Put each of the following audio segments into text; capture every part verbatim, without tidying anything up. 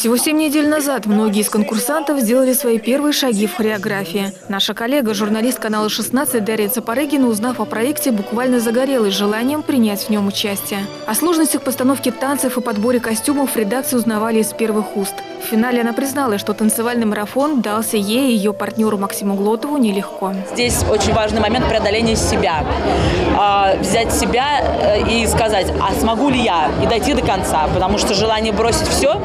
Всего семь недель назад многие из конкурсантов сделали свои первые шаги в хореографии. Наша коллега, журналист канала шестнадцать Дарья Цапарыгина, узнав о проекте, буквально загорелась желанием принять в нем участие. О сложностях постановки танцев и подборе костюмов в редакции узнавали из первых уст. В финале она призналась, что танцевальный марафон дался ей и ее партнеру Максиму Глотову нелегко. Здесь очень важный момент преодоления себя. А, взять себя и сказать, а смогу ли я, и дойти до конца, потому что желание бросить все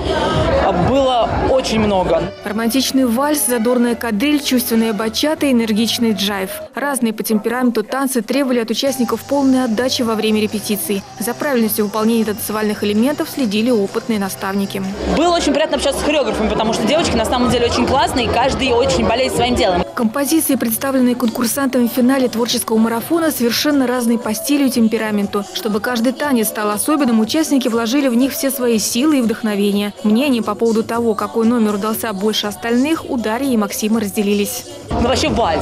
было очень много. Романтичный вальс, задорная кадриль, чувственная бачата и энергичный джайв. Разные по темпераменту танцы требовали от участников полной отдачи во время репетиций. За правильностью выполнения танцевальных элементов следили опытные наставники. Было очень приятно общаться с хореографами, потому что девочки на самом деле очень классные, и каждый очень болеет своим делом. Композиции, представленные конкурсантами в финале творческого марафона, совершенно разные по стилю и темпераменту. Чтобы каждый танец стал особенным, участники вложили в них все свои силы и вдохновение. Мнения по поводу того, какой номер удался больше остальных, у Дарьи и Максима разделились. Ну вообще вальс.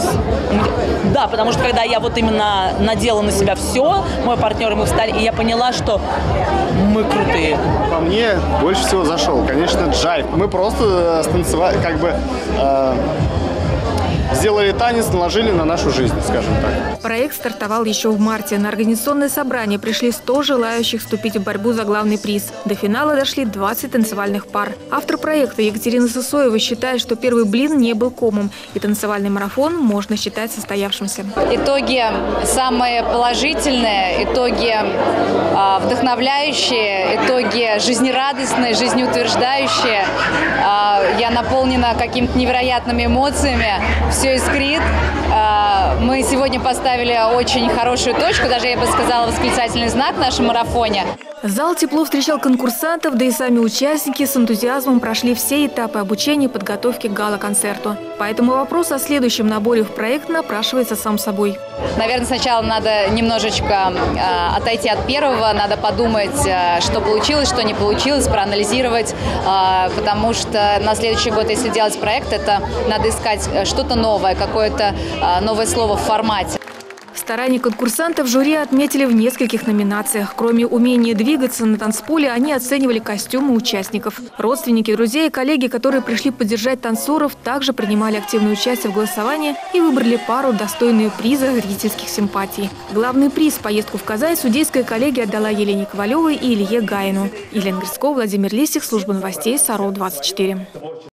Да, потому что когда я вот именно надела на себя все, мой партнер и мы встали, и я поняла, что мы крутые. По мне больше всего зашел, конечно, джайв. Мы просто станцевали, как бы... Э Сделали танец, наложили на нашу жизнь, скажем так. Проект стартовал еще в марте. На организационное собрание пришли сто желающих вступить в борьбу за главный приз. До финала дошли двадцать танцевальных пар. Автор проекта Екатерина Сысоева считает, что первый блин не был комом, и танцевальный марафон можно считать состоявшимся. Итоги самые положительные, итоги э, вдохновляющие, итоги жизнерадостные, жизнеутверждающие. Э, я наполнена какими-то невероятными эмоциями. Все искрит. Мы сегодня поставили очень хорошую точку, даже, я бы сказала, восклицательный знак в нашем марафоне. Зал тепло встречал конкурсантов, да и сами участники с энтузиазмом прошли все этапы обучения и подготовки к гала-концерту. Поэтому вопрос о следующем наборе в проект напрашивается сам собой. Наверное, сначала надо немножечко э, отойти от первого, надо подумать, э, что получилось, что не получилось, проанализировать, э, потому что на следующий год, если делать проект, это надо искать что-то новое, какое-то э, новое слово в формате. Старания конкурсантов жюри отметили в нескольких номинациях. Кроме умения двигаться на танцполе, они оценивали костюмы участников. Родственники, друзья и коллеги, которые пришли поддержать танцоров, также принимали активное участие в голосовании и выбрали пару, достойную приза зрительских симпатий. Главный приз – поездку в Казань судейская коллегия отдала Елене Ковалевой и Илье Гаину. Елена Грицкова, Владимир Лисик, служба новостей САРО двадцать четыре.